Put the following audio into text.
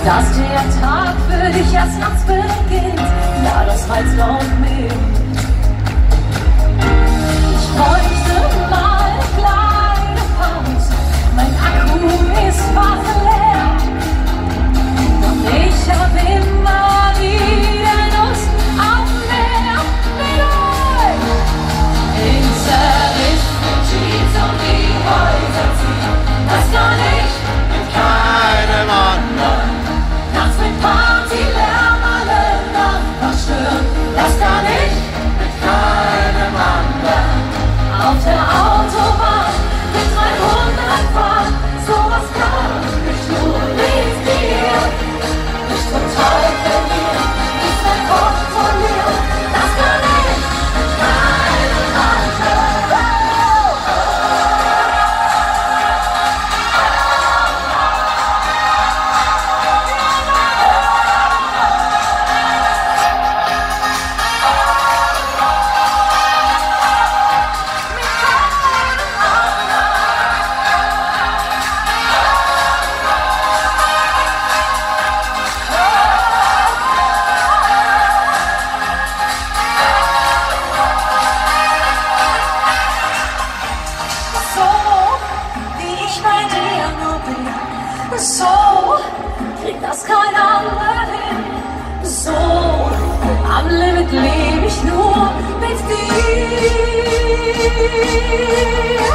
dass der Tag für dich erst nachts beginnt. Ja, das reizt laut mich. Ich bräuchte mal eine kleine Pause. Mein Akku ist fast leer. Und ich hab immer wieder Lust auf mehr mit euch. In zerrissenen Jeans und die Häuser ziehen. Das kann ich mit keinem anderen. Nachts mit Partylärm alle Nacht stören. Das kann ich mit keinem anderen. Auf der Autobahn mit 300 fahren. Sowas kann ich nur mit dir. Mich total verlieren, ist mein kontrollieren. Das kann ich mit keinem anderen. So kriegt das kein anderer hin. So am Limit lebe ich nur mit dir.